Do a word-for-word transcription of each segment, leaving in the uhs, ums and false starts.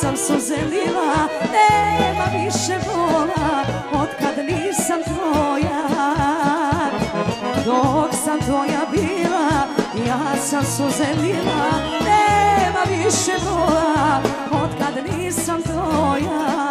sam suze lila, nema više bola otkad nisam tvoja. Dok sam tvoja bila, ja sam suze lila, nema više bola otkad nisam tvoja.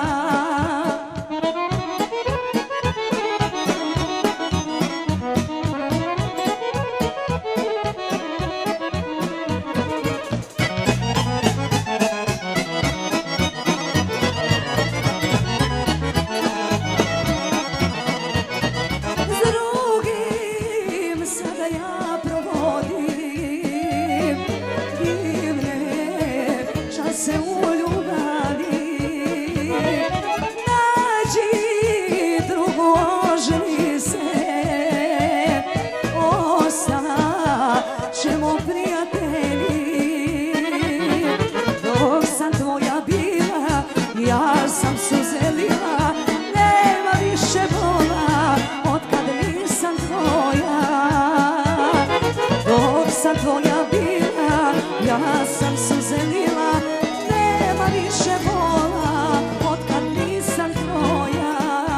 Tvoja bila, ja sam suze lila, nema više bola otkad nisam tvoja.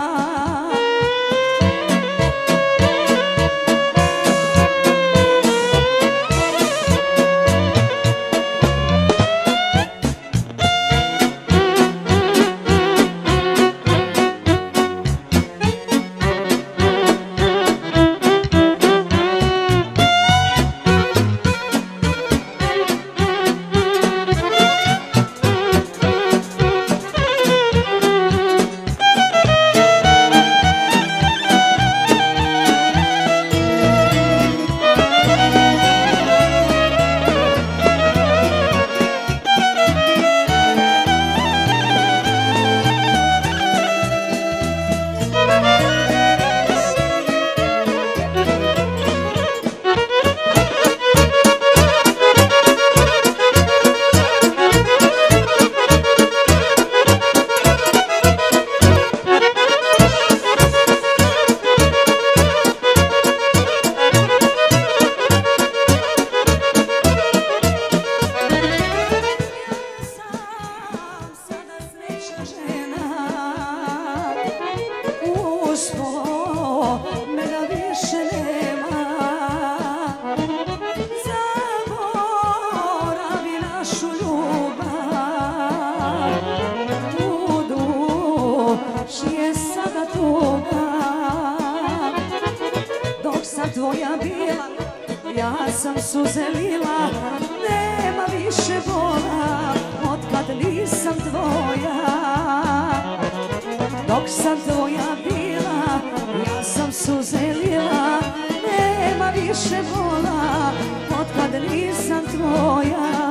Tvoja bila, ja sam suze lila, nema više bola otkad nisam tvoja. Dok sam tvoja bila, ja sam suze lila, nema više bola otkad nisam tvoja.